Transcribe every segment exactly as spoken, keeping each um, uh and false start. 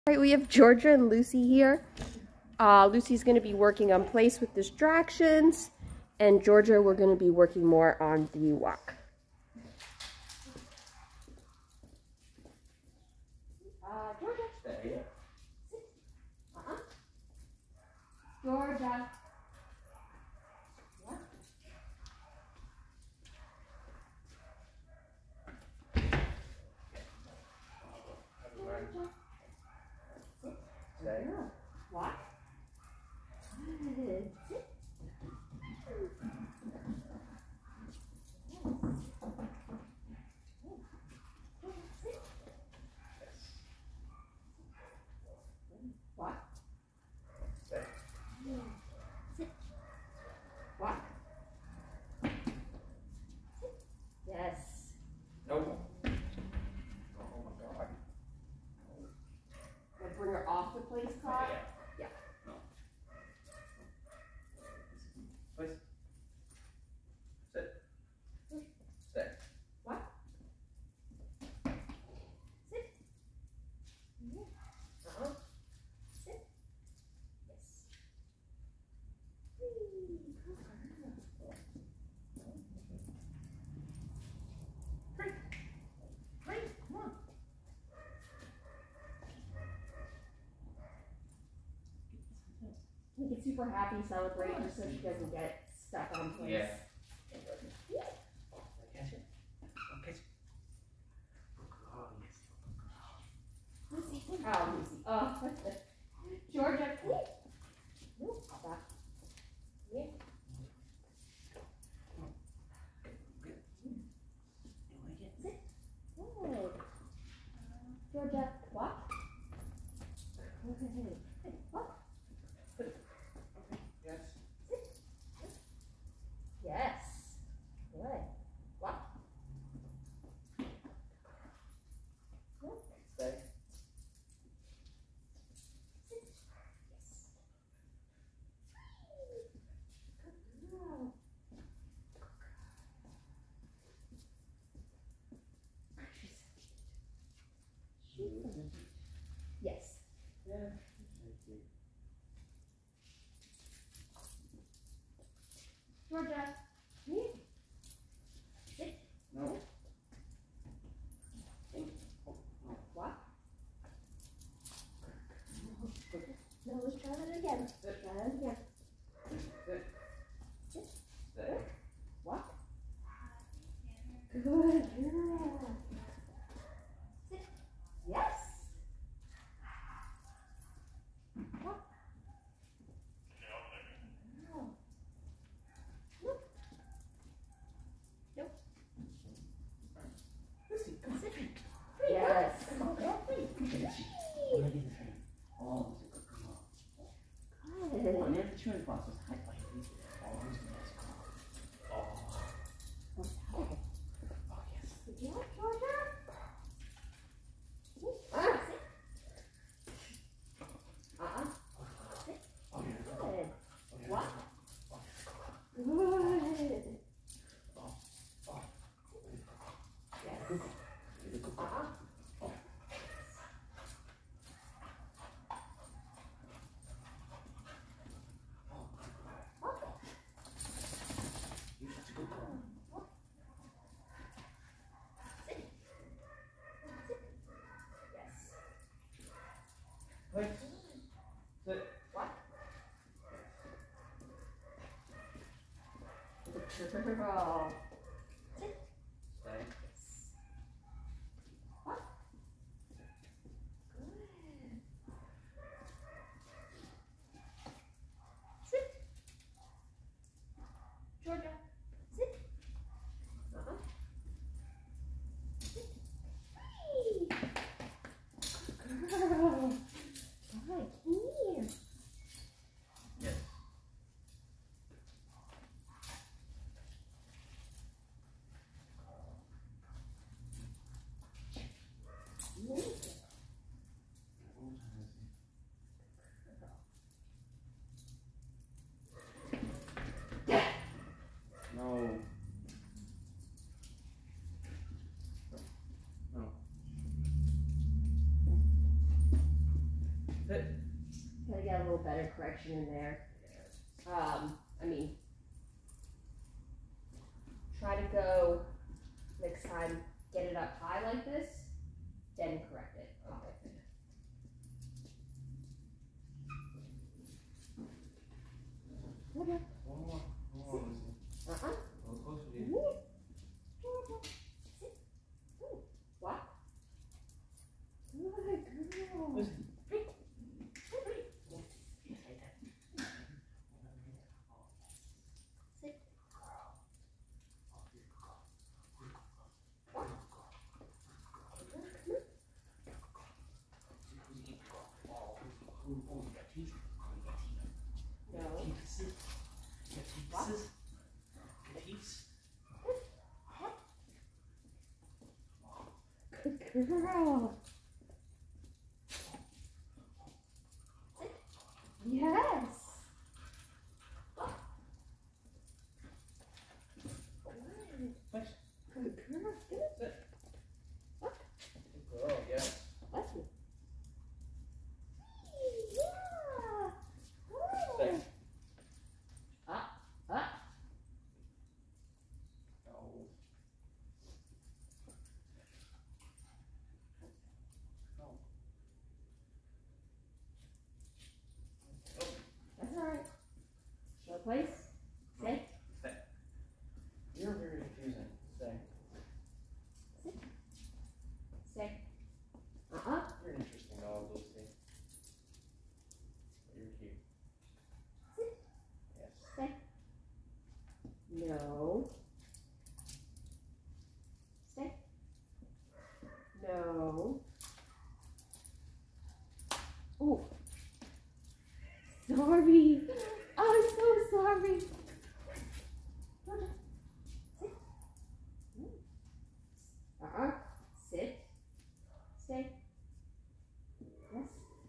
All right, we have Georgia and Lucy here. Uh, Lucy's going to be working on place with distractions, and Georgia, we're going to be working more on the walk. Uh, Georgia. Stay. Sit. Uh-huh. Georgia. Yeah. Georgia. Stay. Walk. Good. Sit. Walk. Stay. Sit. Walk. Sit. Yes. No. Oh my God. Like bring her off the place cot? Yeah. Yeah. No. Place. Sit. Stay. What? Sit. Yeah. Uh-huh. Sit. Yes. Whee. Good girl. Hurry. Hurry. Come on. We get super happy, celebrate her so she doesn't get stuck on place. Yeah. Yeah. Catch it. Oh, catch it. Oh, yes. Lucy. Oh, Lucy. Oh. Georgia. Nope. Stop. Yeah. Good. You like it? Sit. Good. Georgia. Walk. Okay. Hey, walk. Yes. Sit. Yes. Good. Walk. Nope. Stay. Sit. Yes. Good girl. She's so cute. Yes. Yeah. Georgia. Here. Sit. No. Walk. No, let's try that again. Sit. Try that again. Sit. Sit. Stay. Walk. Good girl. Sit. Yes. Walk. Girl. Nope. Nope. Lucy, come on. Sit. Yes. Come on, girl. Please. Come on. Let me get the train. Oh, Lucy, come on. Good. Come on, near the chewing process. High five. Oh, Lucy, yes. Come on. Oh. What's that? Oh, yes. Did you like Georgia? Ah, sit. Uh-uh. Sit. Oh, yeah. Good. Oh, yeah. Walk. Oh, yes. Good. Oh. Oh. Yes. Good girl. You're a good girl. Uh-uh. Oh. Oh, Walk. you're such a good girl. Walk. Sit. Sit. Yes. Place. Sit. Walk. Good girl. Sit. Stay. Yes. Walk. Good. Sit. Georgia. Sit. Uh-huh. Sit. Whee! Good girl. All right, here. Yes. Sit. Gotta get a little better correction in there. Um, I mean, try to go next time, get it up high like this, then correct it. Okay. Okay. One more. One more, Lucy. Uh-uh. A little closer, dude. Sit. Ooh. What? Good girl. Lucy. Good girl. Yes. Nice. Good girl. Sit. Good girl, yes. Bless you. Yeah. Sit. Up, up. No. No. That's all right. Show place. Sit. Sit. You're very confusing. Stay. Sit. Stay. Uh-uh. You're an interesting dog, Lucy. But you're cute. Sit. Yes. Stay. No. Stay. No. Oh. Sorry. I'm so sorry. Georgia. Sit. Uh-uh. Sit. Stay. Yes.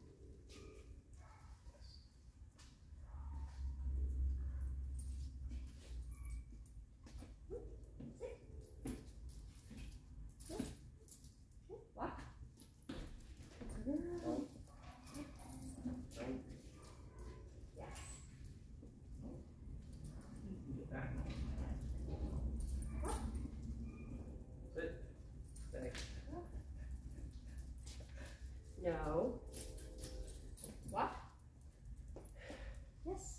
What? No. No. Yes. Get back. Sit. Stay. No. What? Yes.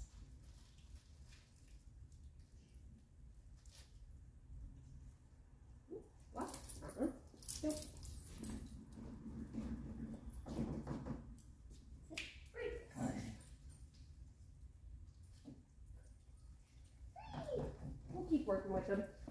What? Uh-uh. Nope. We'll keep working with them.